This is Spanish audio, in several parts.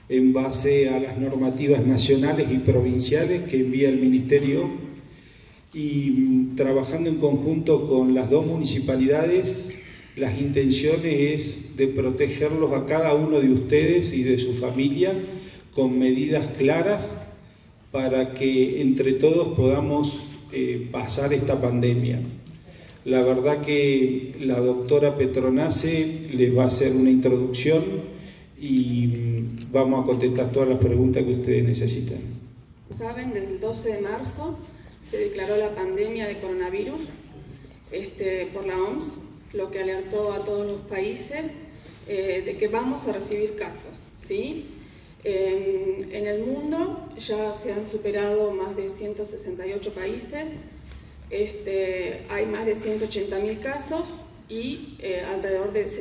en base a las normativas nacionales y provinciales que envía el Ministerio, y trabajando en conjunto con las dos municipalidades, las intenciones es de protegerlos a cada uno de ustedes y de su familia con medidas claras para que entre todos podamos pasar esta pandemia. La verdad que la doctora Petronace les va a hacer una introducción y vamos a contestar todas las preguntas que ustedes necesitan. Saben, desde el 12 de marzo se declaró la pandemia de coronavirus por la OMS, lo que alertó a todos los países de que vamos a recibir casos, ¿sí? En el mundo ya se han superado más de 168 países, hay más de 180.000 casos y alrededor de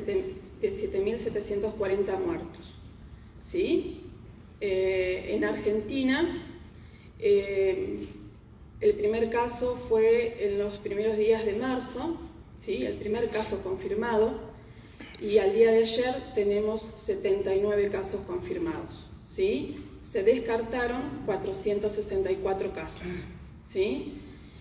7.740 muertos, ¿sí? En Argentina, el primer caso fue en los primeros días de marzo, ¿sí? El primer caso confirmado, y al día de ayer tenemos 79 casos confirmados, ¿sí? Se descartaron 464 casos, ¿sí?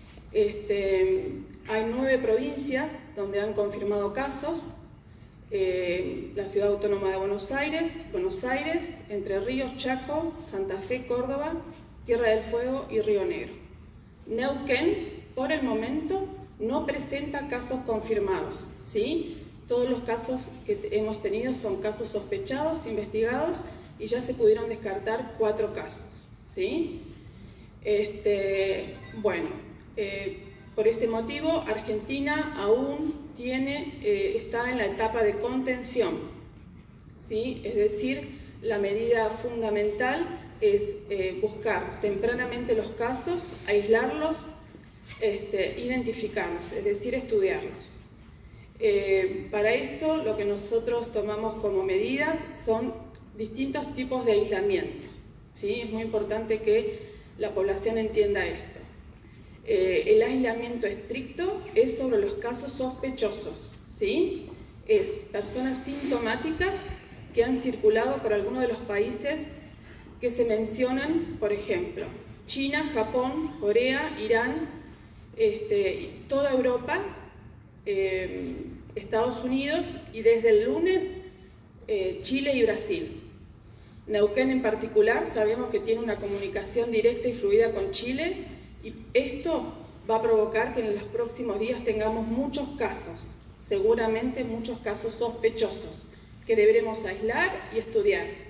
Hay 9 provincias donde han confirmado casos: la Ciudad Autónoma de Buenos Aires, Entre Ríos, Chaco, Santa Fe, Córdoba, Tierra del Fuego y Río Negro. Neuquén, por el momento, no presenta casos confirmados, ¿sí? Todos los casos que hemos tenido son casos sospechados, investigados, y ya se pudieron descartar 4 casos, ¿sí? Por este motivo, Argentina aún está en la etapa de contención, ¿sí? Es decir, la medida fundamental es buscar tempranamente los casos, aislarlos, identificarlos, es decir, estudiarlos. Para esto, lo que nosotros tomamos como medidas son distintos tipos de aislamiento, ¿sí? Es muy importante que la población entienda esto. El aislamiento estricto es sobre los casos sospechosos, ¿sí? Es personas sintomáticas que han circulado por alguno de los países que se mencionan, por ejemplo, China, Japón, Corea, Irán, toda Europa, Estados Unidos y desde el lunes Chile y Brasil. Neuquén en particular sabemos que tiene una comunicación directa y fluida con Chile, y esto va a provocar que en los próximos días tengamos muchos casos, seguramente muchos casos sospechosos, que deberemos aislar y estudiar.